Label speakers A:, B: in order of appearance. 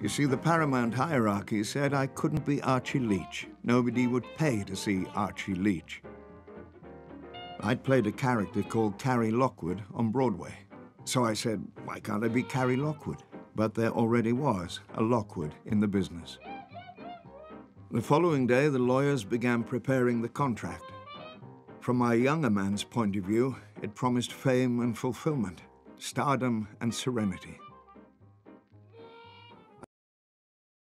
A: see, the Paramount hierarchy said I couldn't be Archie Leach. Nobody would pay to see Archie Leach. I'd played a character called Carrie Lockwood on Broadway. So I said, why can't I be Carrie Lockwood? But there already was a Lockwood in the business. The following day, the lawyers began preparing the contract. From my younger man's point of view, it promised fame and fulfillment, stardom and serenity.